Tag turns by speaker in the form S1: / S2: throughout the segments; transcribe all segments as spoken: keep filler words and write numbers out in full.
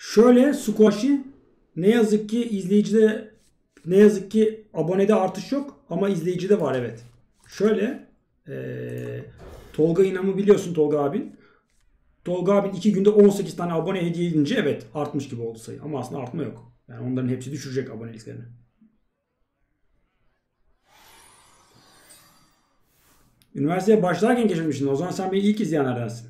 S1: Şöyle squash'i ne yazık ki izleyicide ne yazık ki abonede artış yok ama izleyicide var evet. Şöyle ee, Tolga İnan'ı biliyorsun Tolga abin. Tolga abin iki günde on sekiz tane abone hediye edince evet artmış gibi oldu sayı. Ama aslında artma yok. Yani onların hepsi düşürecek aboneliklerini. Üniversiteye başlarken keşfetmişsin. O zaman sen beni ilk izleyenlerdensin.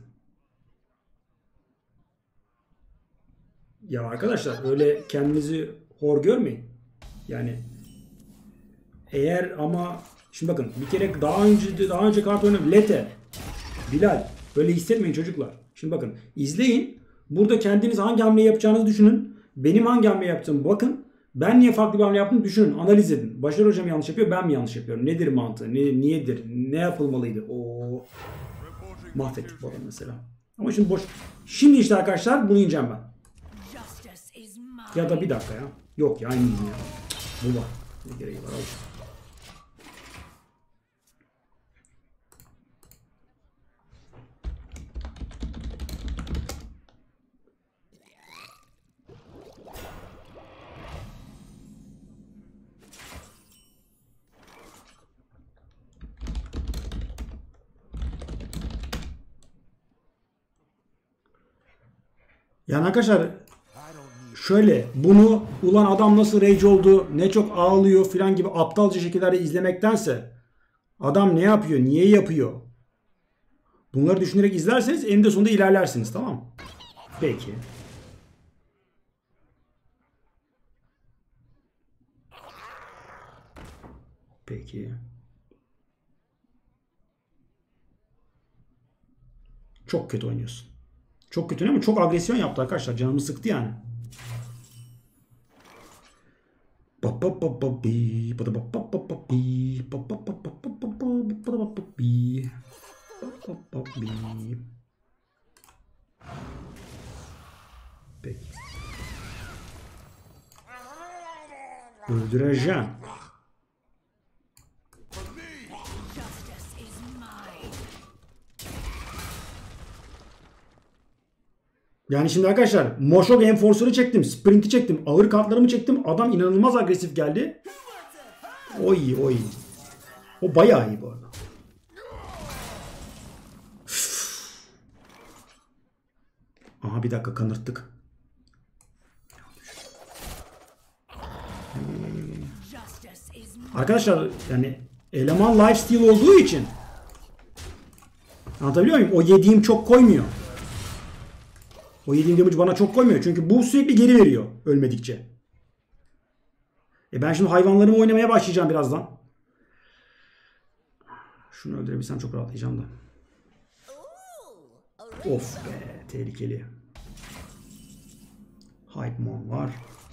S1: Ya arkadaşlar öyle kendinizi hor görmeyin. Yani eğer ama şimdi bakın bir kere daha önce daha önce kart oynadım. Lete, Bilal böyle hissetmeyin çocuklar. Şimdi bakın izleyin. Burada kendiniz hangi hamle yapacağınızı düşünün. Benim hangi hamle yaptığımı bakın. Ben niye farklı bir hamle yaptım düşünün. Analiz edin. Başar hocam yanlış yapıyor. Ben mi yanlış yapıyorum? Nedir mantığı? Ne, niyedir? Ne yapılmalıydı? Oo. Mahvettik bu adamı mesela. Ama şimdi boş. Şimdi işte arkadaşlar bunu ineceğim ben. Ya da bir dakika ya. Yok ya aynı ya. Bu var. Ne gereği var? Al. Yani arkadaşlar şöyle bunu ulan adam nasıl rage oldu ne çok ağlıyor filan gibi aptalca şekillerde izlemektense adam ne yapıyor niye yapıyor bunları düşünerek izlerseniz eninde sonunda ilerlersiniz tamam mı? Peki. Peki. Çok kötü oynuyorsun. Çok kötü ama çok agresyon yaptı arkadaşlar. Canımı sıktı yani. Peki. Öldüreceğim. Yani şimdi arkadaşlar Moshog Enforcer'ı çektim. Sprint'i çektim. Ağır kartlarımı çektim. Adam inanılmaz agresif geldi. Oy oy. O bayağı iyi bu arada. Aha bir dakika kanırttık. Arkadaşlar yani eleman lifesteal olduğu için anlatabiliyor muyum? O yediğim çok koymuyor. O yediğim damage bana çok koymuyor. Çünkü bu sürekli geri veriyor ölmedikçe. E ben şimdi hayvanlarımı oynamaya başlayacağım birazdan. Şunu öldürebilsem çok rahatlayacağım da. Of be tehlikeli. Hypemon var.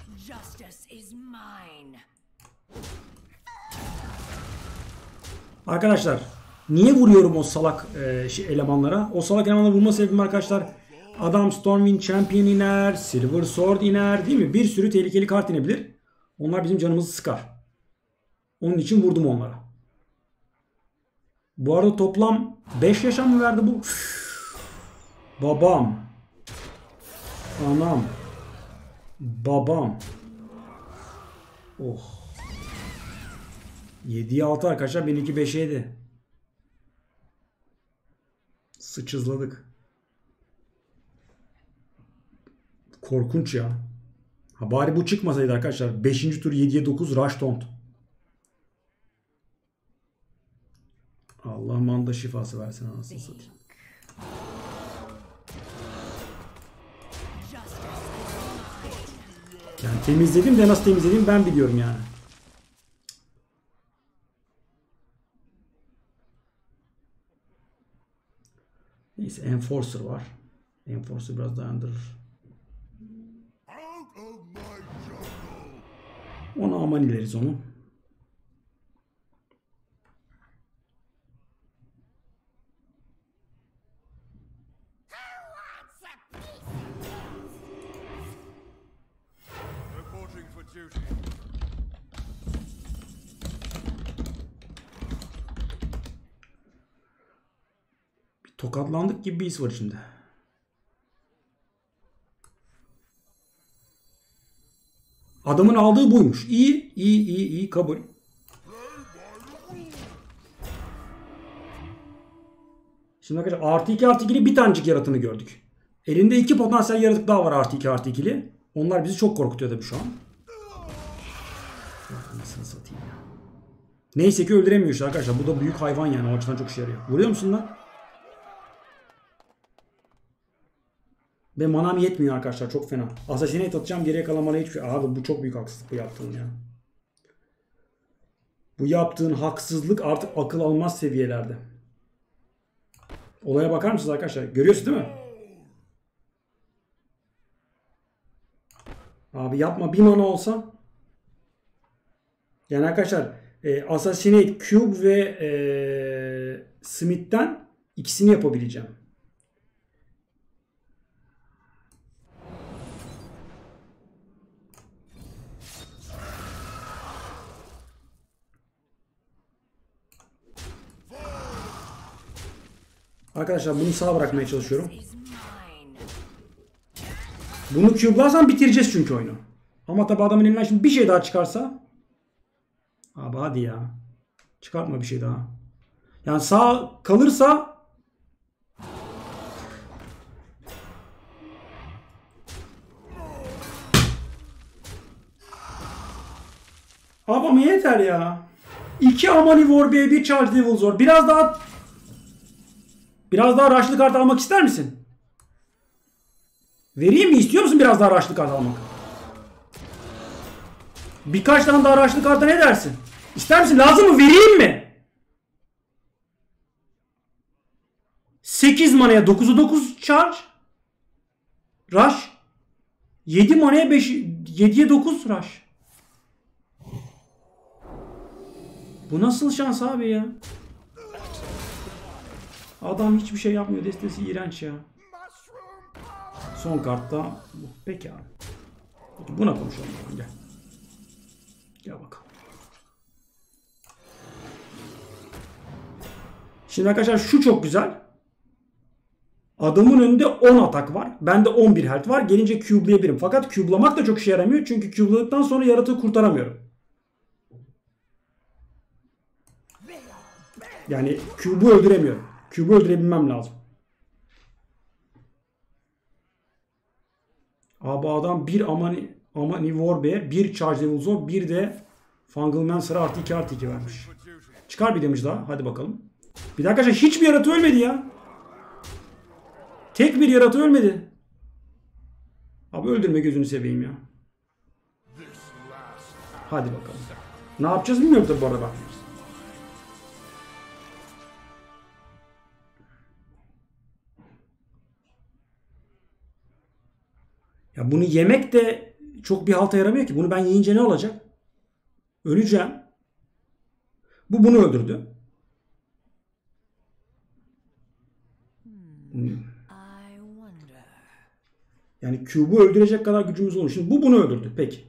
S1: Arkadaşlar niye vuruyorum o salak e, şey, elemanlara? O salak elemanlara vurma sebebim arkadaşlar. Adam Stormwind Champion iner, Silver Sword iner değil mi? Bir sürü tehlikeli kart inebilir. Onlar bizim canımızı sıkar. Onun için vurdum onlara. Bu arada toplam beş yaşam mı verdi bu? Üff. Babam. Anam. Babam. Oh. yediye altı arkadaşlar. benimki beşe yedi. Sıçızladık. Korkunç ya. Ha bari bu çıkmasaydı arkadaşlar. beşinci tur yediye dokuz Rush Taunt. Allah manda şifası versin anasını satayım. Yani temizledim de nasıl temizledim ben biliyorum yani. Neyse Enforcer var. Enforcer biraz dayandırır. Ona aman ileriz onu. Bir tokatlandık gibi bir his var şimdi. Adamın aldığı buymuş. İyi, iyi, iyi, iyi, kabul. Şimdi arkadaşlar artı iki artı ikili bir tanecik yaratığını gördük. Elinde iki potansiyel yaratık daha var artı iki artı ikili. Onlar bizi çok korkutuyor tabii şu an. Nasıl satayım ya. Neyse ki öldüremiyor işte arkadaşlar. Bu da büyük hayvan yani. O açıdan çok işe yarıyor. Vuruyor musun lan? Ve manam yetmiyor arkadaşlar. Çok fena. Assassinate atacağım. Geriye kalan bana hiçbir şey. Abi bu çok büyük haksızlık bu yaptığın ya. Bu yaptığın haksızlık artık akıl almaz seviyelerde. Olaya bakar mısınız arkadaşlar? Görüyorsunuz değil mi? Abi yapma. Bir mana olsa. Yani arkadaşlar e, Assassinate, Cube ve e, Smith'ten ikisini yapabileceğim. Arkadaşlar bunu sağa bırakmaya çalışıyorum. Bunu Cube'larsam bitireceğiz çünkü oyunu. Ama tabi adamın elinden şimdi bir şey daha çıkarsa. Abi hadi ya. Çıkartma bir şey daha. Yani sağ kalırsa. Abi ama yeter ya. İki Amani Warbear, bir Charge Devil zor. Biraz daha Biraz daha raşlı kart almak ister misin? Vereyim mi? İstiyor musun biraz daha raşlı kart almak? Birkaç tane daha raşlı karta ne dersin? İster misin? Lazım mı? Vereyim mi? sekiz manaya dokuzu dokuz charge. Rush. yedi manaya beş, yediye dokuz rush. Bu nasıl şans abi ya? Adam hiçbir şey yapmıyor. Destesi iğrenç ya. Son kartta. Peki abi. Peki buna konuşalım. Gel. Gel bakalım. Şimdi arkadaşlar şu çok güzel. Adamın önünde on atak var. Bende on bir health var. Gelince cube'layabilirim. Fakat cube'lamak da çok işe yaramıyor. Çünkü cube'ladıktan sonra yaratığı kurtaramıyorum. Yani cube'u öldüremiyorum. Cube'u öldürebilmem lazım. Abi adam bir Amani, Amani Warbear, bir Charge Devil Zor, bir de Fungal Mancer'a artı iki artı iki vermiş. Çıkar bir damage daha. Hadi bakalım. Bir dakika arkadaşlar hiçbir yaratığı ölmedi ya. Tek bir yaratığı ölmedi. Abi öldürme gözünü seveyim ya. Hadi bakalım. Ne yapacağız bilmiyorum tabi bu arada bak. Ya bunu yemek de çok bir halta yaramıyor ki. Bunu ben yiyince ne olacak? Öleceğim. Bu bunu öldürdü. Hmm. Yani Cube'u öldürecek kadar gücümüz olmuş. Şimdi bu bunu öldürdü. Peki.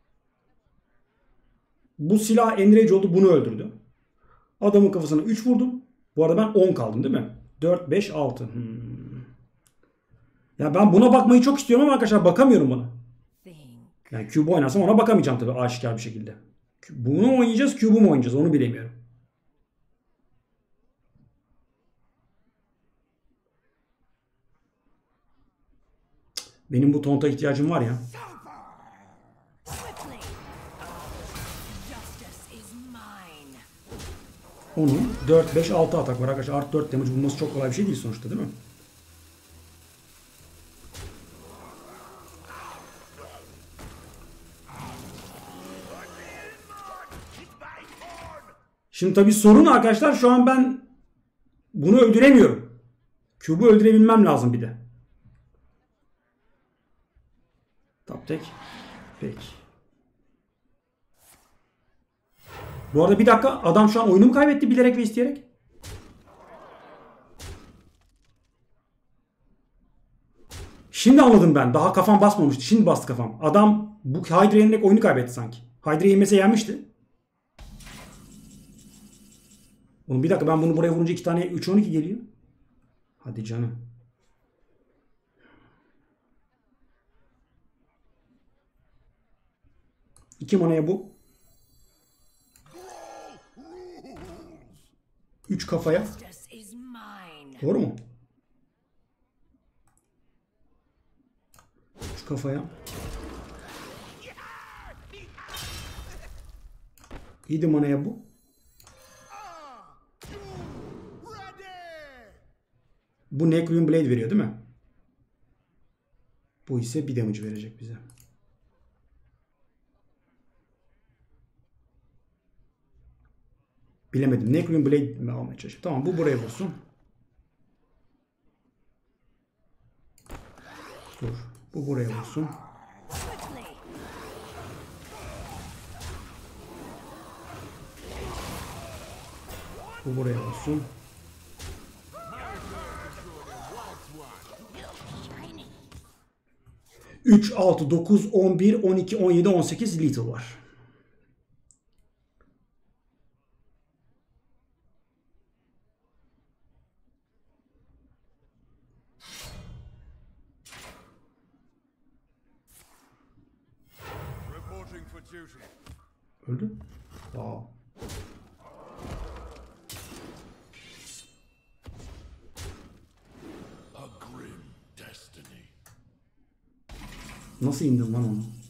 S1: Bu silah enrage oldu. Bunu öldürdü. Adamın kafasına üç vurdum. Bu arada ben on kaldım değil mi? dört, beş, altı. Hmm. Ya ben buna bakmayı çok istiyorum ama arkadaşlar bakamıyorum buna. Yani Cube oynarsam ona bakamayacağım tabii aşikar bir şekilde. Bunu mu oynayacağız, Cube'u mu oynayacağız onu bilemiyorum. Benim bu tonta ihtiyacım var ya. Onun dört, beş, altı atak var arkadaşlar. Artı dört damage bulması çok kolay bir şey değil sonuçta değil mi? Şimdi tabii sorun arkadaşlar şu an ben bunu öldüremiyorum. Cube'u öldürebilmem lazım bir de. Top tek. Peki. Bu arada bir dakika adam şu an oyunu mu kaybetti bilerek ve isteyerek? Şimdi anladım ben. Daha kafam basmamıştı. Şimdi bastı kafam. Adam bu Hydra'ya yenerek oyunu kaybetti sanki. Hydra'ya yenmese yenmişti. Oğlum bir dakika ben bunu buraya vurunca iki tane üç on iki geliyor. Hadi canım. iki manaya bu. üç kafaya. Doğru mu? üç kafaya. yedi manaya bu. Bu Necroin Blade veriyor değil mi? Bu ise bir damage verecek bize. Bilemedim. Necroin Blade mi almaya çalışıyorum? Tamam, bu buraya vursun. Dur. Bu buraya vursun. Bu buraya vursun. üç, altı, dokuz, on bir, on iki, on yedi, on sekiz lethal var. Öldü. Wow. Nasıl indin lan onu?